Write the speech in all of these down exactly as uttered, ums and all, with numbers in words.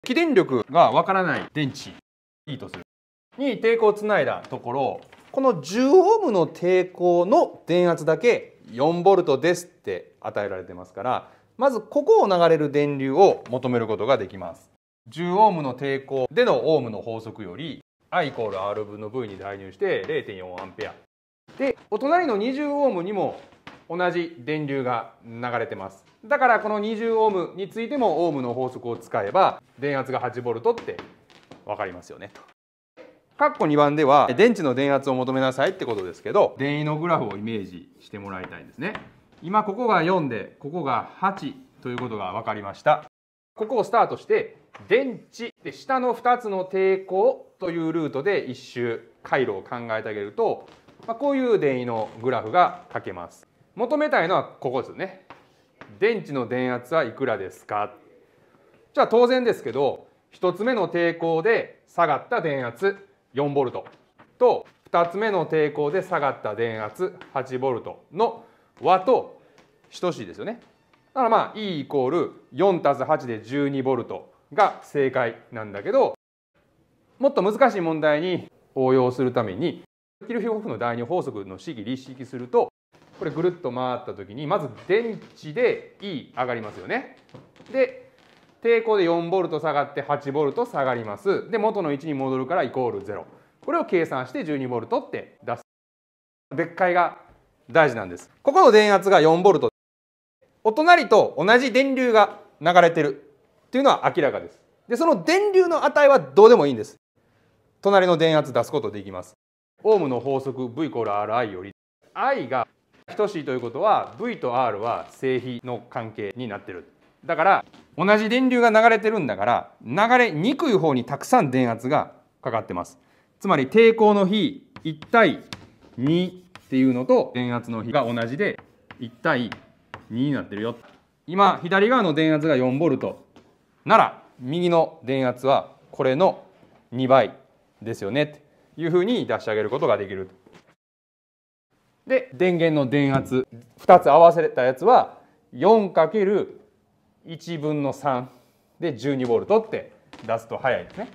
起電力がわからない電池いいとするに抵抗をつないだところ、このじゅうオームの抵抗の電圧だけよんボルトですって与えられてますから、まずここを流れる電流を求めることができます。じゅうオームの抵抗でのオームの法則より I イコール アール 分の V に代入して れいてんよんアンペアで、お隣のにじゅうオームにも同じ電流が流れてます。だからこのにじゅうオームについてもオームの法則を使えば電圧がはちボルトって分かりますよねと。括弧にばんでは電池の電圧を求めなさいってことですけど、電位のグラフをイメージしてもらいたいんですね。今ここがよんでここがはちということが分かりました。ここをスタートして電池で下のふたつの抵抗というルートで一周回路を考えてあげると、まあ、こういう電位のグラフが書けます。求めたいのはここですよね。電池の電圧はいくらですか。じゃあ当然ですけど、ひとつめの抵抗で下がった電圧よんボルトとふたつめの抵抗で下がった電圧はちボルトの和と等しいですよね。だからまあ E イコールよんたすはちでじゅうにボルトが正解なんだけど、もっと難しい問題に応用するためにキルヒョフの第二法則の式立式すると、これぐるっと回った時にまず電池で E 上がりますよね。で抵抗でよんボルト下がってはちボルト下がります。で元の位置に戻るからイコールゼロ。これを計算してじゅうにボルトって出す。別解が大事なんです。ここの電圧がよんボルト。お隣と同じ電流が流れてるっていうのは明らかです。でその電流の値はどうでもいいんです。隣の電圧出すことできます。オームの法則 V イコール アールアイ より I が等しいということは V と R は正比の関係になってる。だから同じ電流が流れてるんだから、流れにくい方にたくさん電圧がかかってます。つまり抵抗の比いち対にっていうのと電圧の比が同じでいち対にになってるよ。今左側の電圧がよんボルトなら右の電圧はこれのにばいですよねっていうふうに出してあげることができる。で電源の電圧ふたつ合わせたやつは よんかけるいちぶんのさんでじゅうにボルトって出すと早いですね。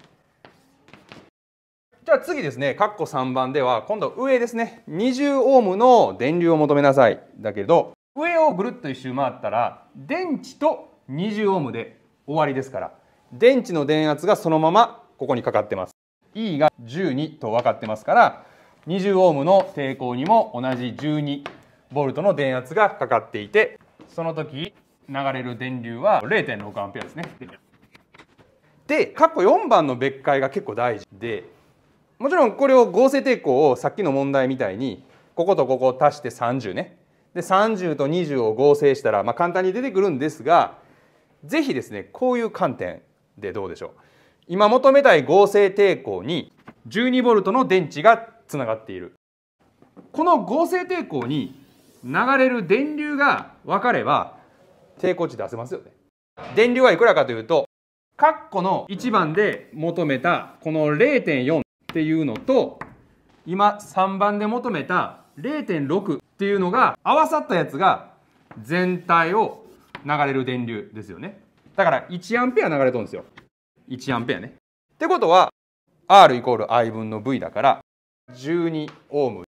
じゃあ次ですね、括弧さんばんでは今度上ですね、にじゅうオームの電流を求めなさいだけど、上をぐるっと一周回ったら電池とにじゅうオームで終わりですから、電池の電圧がそのままここにかかってます。E がじゅうにと分かってますから、にじゅうオームの抵抗にも同じじゅうにボルトの電圧がかかっていて、その時流れる電流は れいてんろくアンペアですね。で、括弧よんばんの別解が結構大事で、もちろんこれを合成抵抗をさっきの問題みたいにこことここを足してさんじゅうね。でさんじゅうとにじゅうを合成したらまあ簡単に出てくるんですが、是非ですねこういう観点でどうでしょう。今求めたい合成抵抗にじゅうにボルトの電池がつながっている。この合成抵抗に流れる電流が分かれば抵抗値出せますよね。電流はいくらかというと、括弧のいちばんで求めたこの れいてんよん っていうのと今さんばんで求めた れいてんろく っていうのが合わさったやつが全体を流れる電流ですよね。だからいちアンペア流れとるんですよ。いちアンペアね。ってことは R イコール I 分の V だからじゅうにオーム